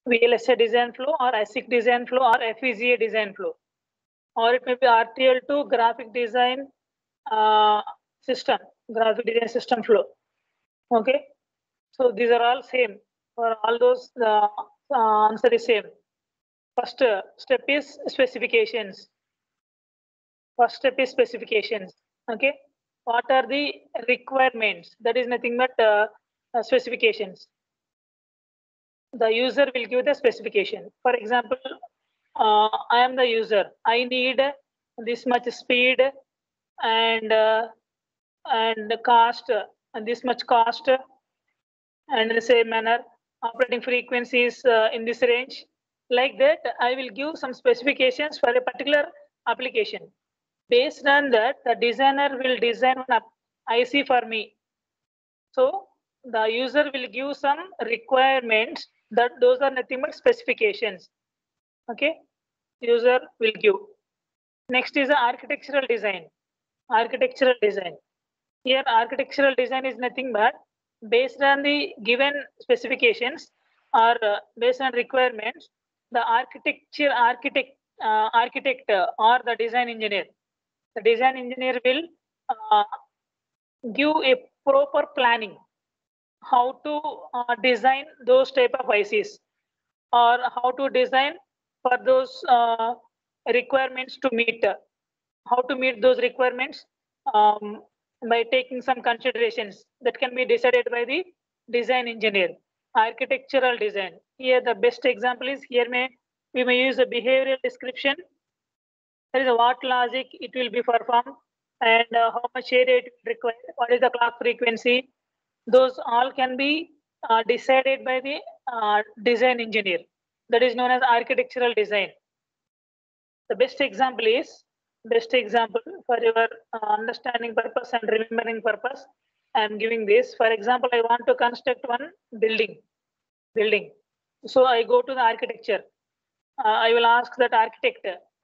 VLSI design flow or ASIC design flow or FPGA design flow, or it may be RTL to graphic design system, graphic design system flow. Okay, so these are all same for all those. The answer is same. First step is specifications. First step is specifications. Okay, what are the requirements? That is nothing but specifications. The user will give the specification. For example, I am the user. I need this much speed and cost and this much cost, and in the same manner operating frequencies in this range. Like that, I will give some specifications for a particular application. Based on that, the designer will design an IC for me. So the user will give some requirements, that those are nothing but specifications. Okay, user will give. Next is the architectural design. Architectural design. Here architectural design is nothing but based on the given specifications or based on requirements, the architect or the design engineer. The design engineer will give a proper planning how to design those type of ICs, or how to design for those requirements to meet. How to meet those requirements by taking some considerations that can be decided by the design engineer. Architectural design. Here the best example is, here we may use a behavioral description. There is a what logic it will be performed, and how much area it will require, what is the clock frequency. Those all can be decided by the design engineer. That is known as architectural design. The best example for your understanding purpose and remembering purpose, I am giving this. For example, I want to construct one building. So I go to the architecture. I will ask that architect.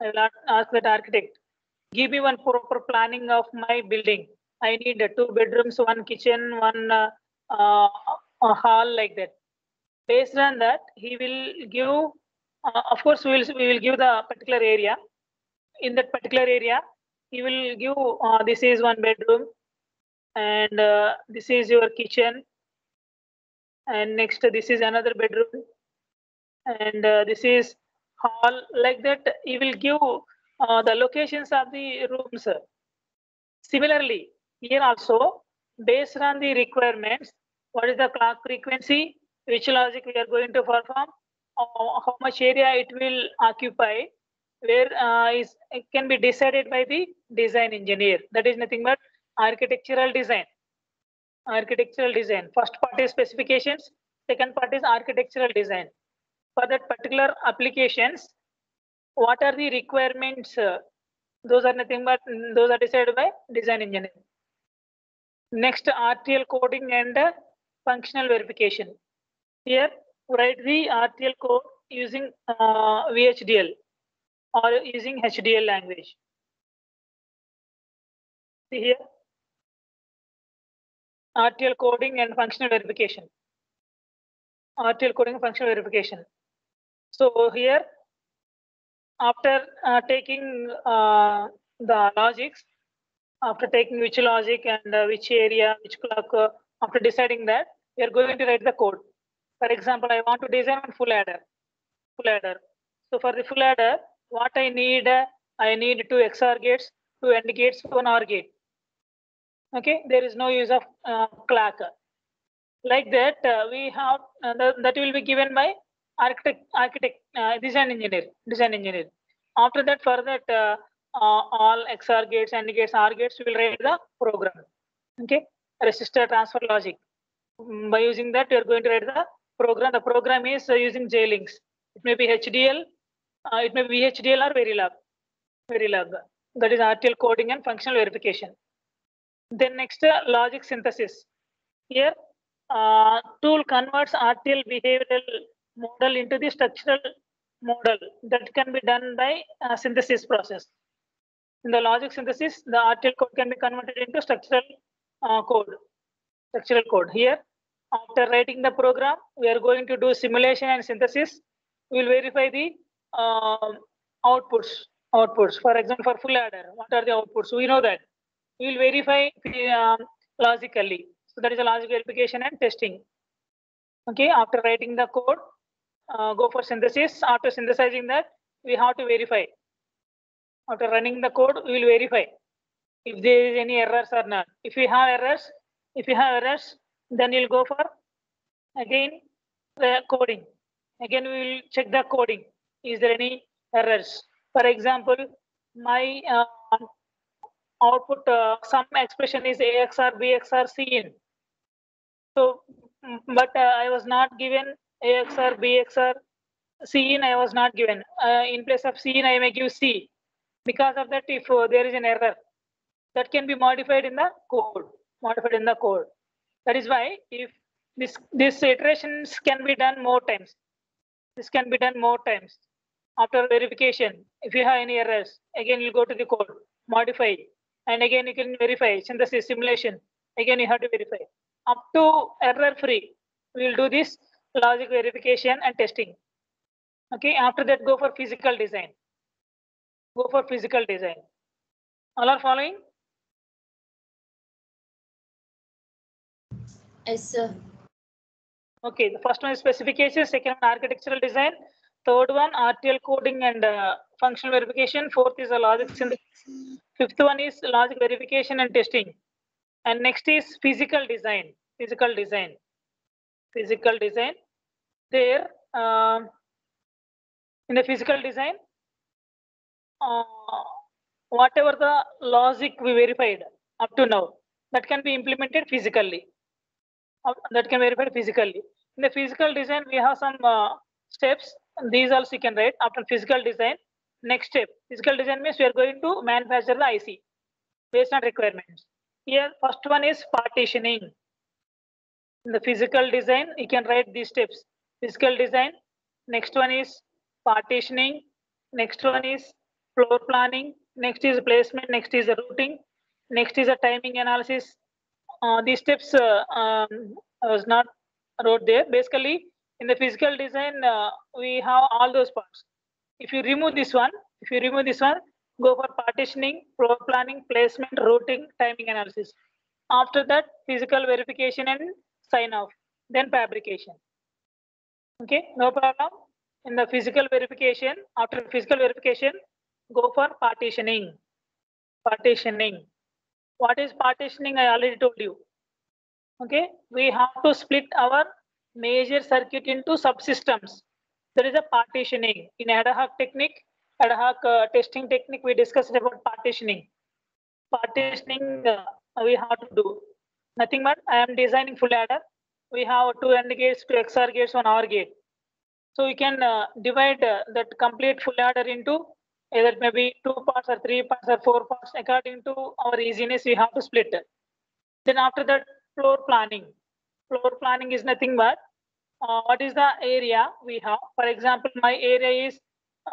Give me one proper planning of my building. I need 2 bedrooms, 1 kitchen, 1 a hall, like that. Based on that, he will give. Of course, we will give the particular area. In that particular area, he will give this is 1 bedroom, and this is your kitchen, and next this is another bedroom, and this is hall. Like that, he will give the locations of the rooms. Similarly, here also, based on the requirements, what is the clock frequency, which logic we are going to perform, how much area it will occupy, where it can be decided by the design engineer. That is nothing but architectural design. Architectural design. First part is specifications. Second part is architectural design. For that particular applications, what are the requirements? Those are nothing but those are decided by design engineer. Next, RTL coding and functional verification. Here, write the RTL code using VHDL or using HDL language. See here, RTL coding and functional verification. RTL coding and functional verification. So here, after taking the logics, after taking which logic and which area, which clock, after deciding that, we are going to write the code. For example, I want to design a full adder. So for the full adder, what I need 2 XOR gates, 2 AND gates, 1 OR gate. Okay, there is no use of clock. Like that, we have that will be given by design engineer. After that, for that all XOR gates, AND gates, OR gates, we will write the program. Okay, resistor transfer logic. By using that, we are going to write the program. The program is using JLinks. It may be HDL, it may be VHDL or Verilog. That is RTL coding and functional verification. Then next, logic synthesis. Here, tool converts RTL behavioral model into the structural model. That can be done by synthesis process. In the logic synthesis, the RTL code can be converted into structural code. Here, after writing the program, we are going to do simulation and synthesis. We will verify the outputs. For example, for full adder, what are the outputs? We know that. We will verify logically. So that is a logic verification and testing. Okay, after writing the code, go for synthesis. After synthesizing that, we have to verify. After running the code, we will verify if there is any errors or not. If you have errors, then you'll go for again the coding. Again, we will check the coding. Is there any errors? For example, my output some expression is AX or BX or Cin. So, but I was not given AX or BX or Cin. I was not given. In place of Cin, I may give C. Because of that, if there is an error, that can be modified in the code. That is why if these iterations can be done more times. This can be done more times. After verification, if you have any errors, again you go to the code, modify, and again you can verify, synthesis, simulation. Again you have to verify. Up to error free, we will do this logic verification and testing. Okay, after that go for physical design. All are following? Yes, sir. Okay, the first one is specification, second one architectural design, third one RTL coding and functional verification, fourth is a logic synthesis, fifth one is logic verification and testing, and next is physical design. There, in the physical design, whatever the logic we verified up to now, that can be implemented physically. In the physical design, we have some steps. And these also you can write after physical design. Next step, physical design means we are going to manufacture the IC based on requirements. Here, first one is partitioning. In the physical design, you can write these steps. Physical design. Next one is partitioning. Next one is floor planning. Next is placement. Next is the routing. Next is a timing analysis. These steps I was not wrote there. Basically, in the physical design, we have all those parts. If you remove this one, go for partitioning, floor planning, placement, routing, timing analysis. After that, physical verification and sign off, then fabrication. Okay, no problem. In the physical verification, after physical verification, go for partitioning. What is partitioning? I already told you. Okay, we have to split our major circuit into subsystems. There is a partitioning. In ad hoc testing technique, we discussed about partitioning. We have to do nothing but I am designing full adder. We have 2 AND gates, 2 XOR gates, 1 OR gate. So we can divide that complete full adder into either maybe 2 parts or 3 parts or 4 parts. According to our easiness, we have to split it. Then after that, floor planning. Floor planning is nothing but what is the area we have. For example, my area is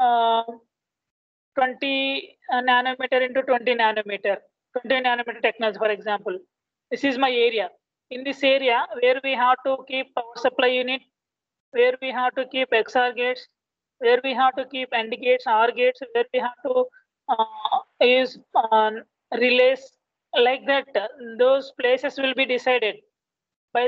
20 nanometer into 20 nanometer technology, for example. This is my area. In this area, where we have to keep power supply unit, where we have to keep XOR gates, where we have to keep AND gates, OR gates, where we have to use relays, like that. Those places will be decided by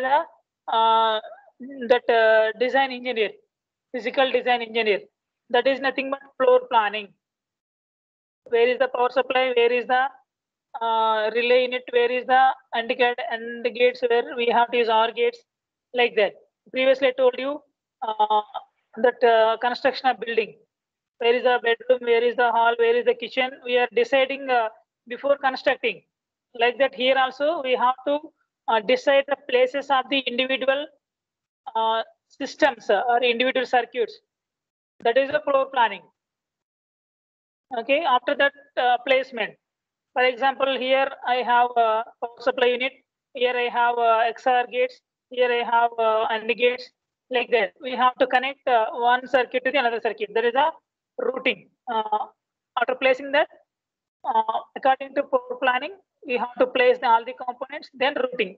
the design engineer, physical design engineer. That is nothing but floor planning. Where is the power supply? Where is the relay unit? Where is the AND gates? Where we have to use OR gates, like that. Previously, I told you that construction of building. Where is the bedroom? Where is the hall? Where is the kitchen? We are deciding before constructing. Like that, here also we have to decide the places of the individual systems or individual circuits. That is the floor planning. Okay, after that, placement. For example, here I have a power supply unit. Here I have XOR gates. Here I have AND gates. Like that, we have to connect one circuit to the another circuit. There is a routing. After placing that, according to floor planning, we have to place all the components, then routing.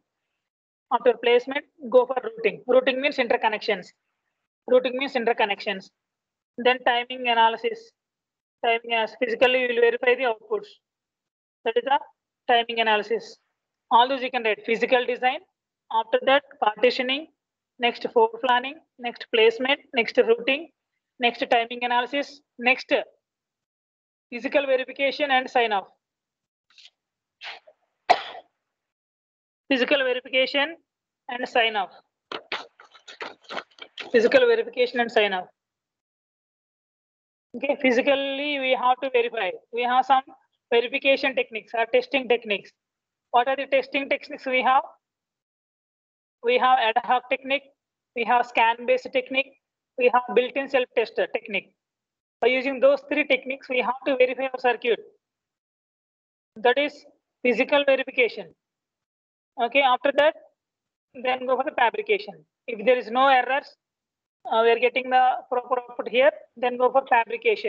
After placement, go for routing. Routing means interconnections. Then timing analysis. Timing as physically you will verify the outputs. That is the timing analysis. All those you can write. Physical design. After that, partitioning. Next, floor planning. Next, placement. Next, routing. Next, timing analysis. Next, physical verification and sign off. Physical verification and sign off. Physical verification and sign off. Okay, physically we have to verify. We have some verification techniques or testing techniques. What are the testing techniques we have? We have ad hoc technique, we have scan-based technique, we have built-in self-tester technique. By using those three techniques, we have to verify our circuit. That is physical verification. Okay, after that, then go for the fabrication. If there is no errors, we are getting the proper output here, then go for fabrication.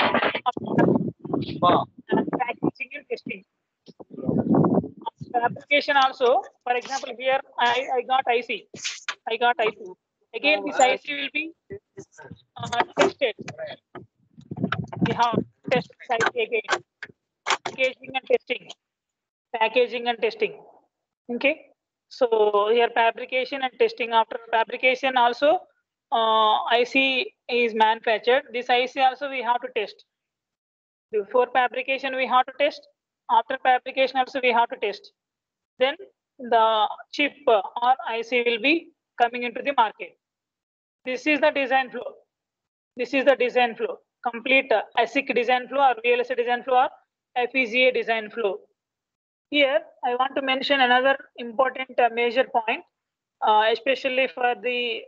Packaging and testing. Fabrication also, for example, here I got IC. I got IC. Again, this IC will be tested. We have test IC again. Packaging and testing. Packaging and testing. Okay. So here fabrication and testing. After fabrication also, IC is manufactured. This IC also we have to test. Before fabrication we have to test. After fabrication also we have to test. Then the chip or IC will be coming into the market. This is the design flow. This is the design flow. Complete ASIC design flow or VLSI design flow or FPGA design flow. Here, I want to mention another important major point, especially for the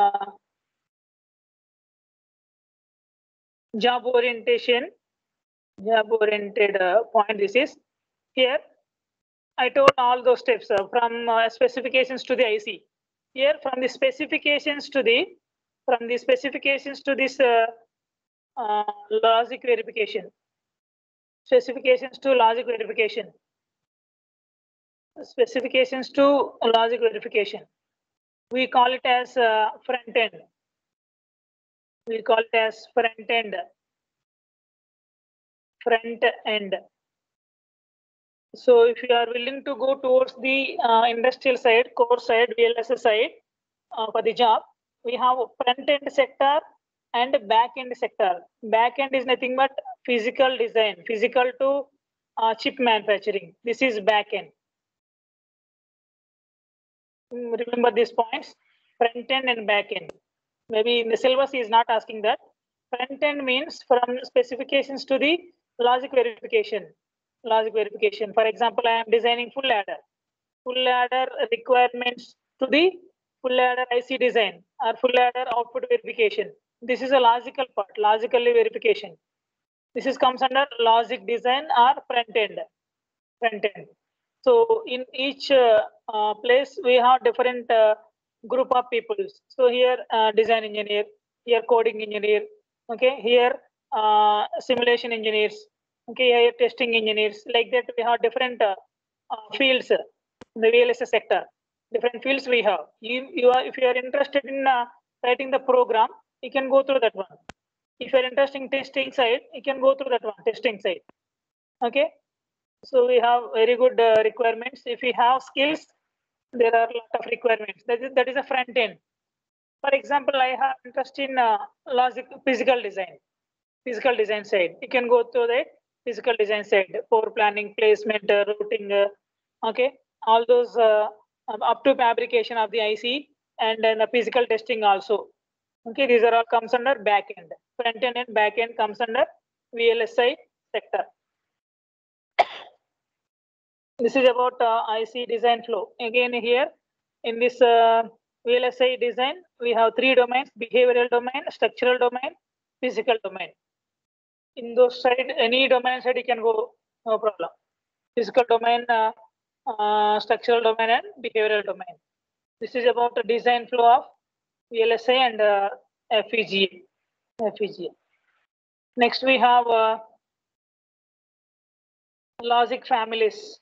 job oriented point. This is here. I told all those steps from specifications to the IC. Here, from the specifications to this logic verification. Specifications to logic verification. Specifications to logic verification. We call it as front end. We call it as front end. Front end. So if you are willing to go towards the industrial side, core side, VLSI side for the job, we have front end sector and back end sector. Back end is nothing but physical design, physical to chip manufacturing. This is back end. Remember these points, front end and back end. Maybe in the syllabus he is not asking that. Front end means from specifications to the logic verification. Logic verification. For example, I am designing full ladder. Full ladder requirements to the full ladder IC design or full ladder output verification. This is a logical part, logically verification. This is comes under logic design or front end. Front end. So in each place we have different group of people. So here design engineer, here coding engineer, okay, here simulation engineers, okay, here testing engineers. Like that we have different fields in the VLSI sector. Different fields we have. If you are interested in writing the program, you can go through that one. If you are interested in testing side, you can go through that one, testing side. Okay. So we have very good requirements. If we have skills, there are a lot of requirements. That is a front end. For example, I have interest in logic, physical design side. You can go to the physical design side, for planning, placement, routing, okay, all those up to fabrication of the IC and then the physical testing also. Okay, these are all comes under back end. Front end and back end comes under VLSI sector. This is about IC design flow. Again, here in this VLSI design, we have three domains: behavioral domain, structural domain, physical domain. In those side, any domain side you can go, no problem. Physical domain, structural domain, and behavioral domain. This is about the design flow of VLSI and FPGA. Next, we have logic families.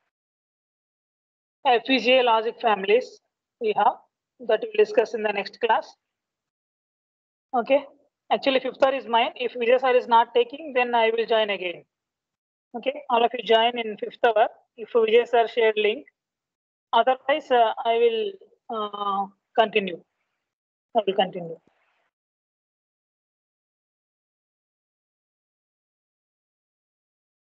FPGA logic families we have that we'll discuss in the next class. Okay. Actually, fifth hour is mine. If Vijay sir is not taking, then I will join again. Okay, all of you join in fifth hour. If Vijay sir shared link, otherwise I will continue. I will continue.